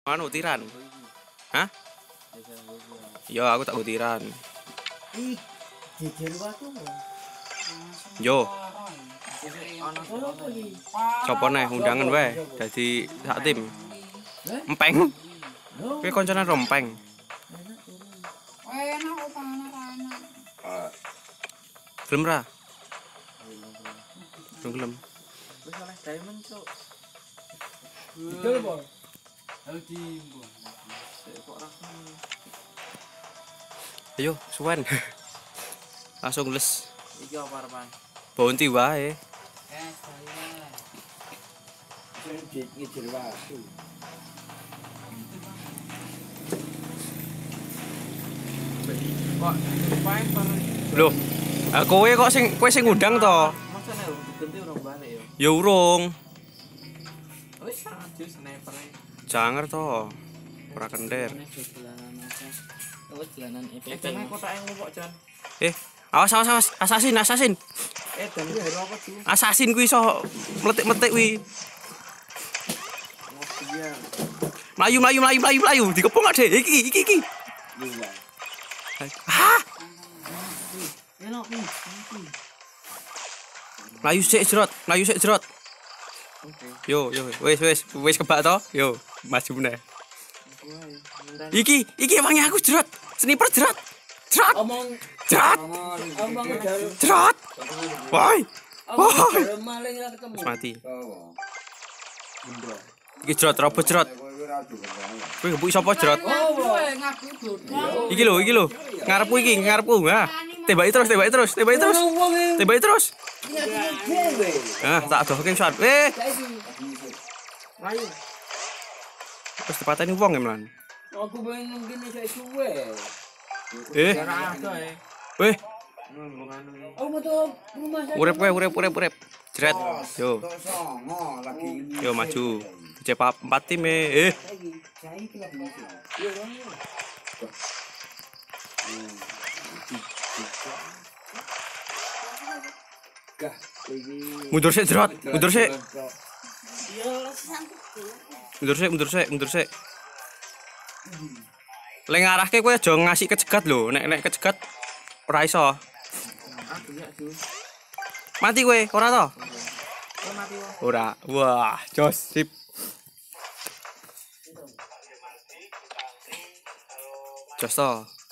Anu tiran. Hah? Yo aku tak tiran. Ih, jejer watu. Yo. Sopo neh undangan wae dadi sak tim. Empeng. Kowe koncone rompeng. Enak kok anak-anak. Gelem ra? Gelem. Wis oleh diamond, Cuk. Betul, Bos. Ayo timbul. Kok rasane. Ayo, suwen. Langsung les. Iki apa arepan? Bounty wae. Saya. Ngejer watu. Kok lupain baru. Loh, kowe sing ngundang to? Masa nek diganti urung balik yo. Ya urung. Wis aja sniper. Janger to. Ora kender. Jalanan aja. Wis jalanan EPP. Dene kotake ngupok, Jan. Awas. Assassin. Dan jero apa, Ju? Assassin kuwi iso meletik-meletik kuwi. Melayu. Dikepung ade. Iki. Hah? Enak nih. Melayu sik jerot. Oke. Yo, wis kebak to? Yo, maju meneh. Iki emangnya aku jerot. Sniper jerot. Omong Jerot. Woi. maling ra ketemu. Wis mati. Iki jerot, robot jerot. Kowe gebuk sapa jerot? Iki lho. Ngarepku. Ha. Tembaki terus. Ah, tak adohke shot. Ayo. Terus dipateni wong emlan. Aku pengen ngene sik suwe. Ora ada ya. Weh, Oh, metu rumah saya. urip. Jret. Yo maju. Cepak 4 tim Mundur sik jerot. Mundur sik. Leng arahke kowe aja ngasih kecegat lho. Nek kecegat ora iso. Aku ya, Ju. Mati kowe, ora to? Mati wong. Ora. Wah, jos sip. Jos to.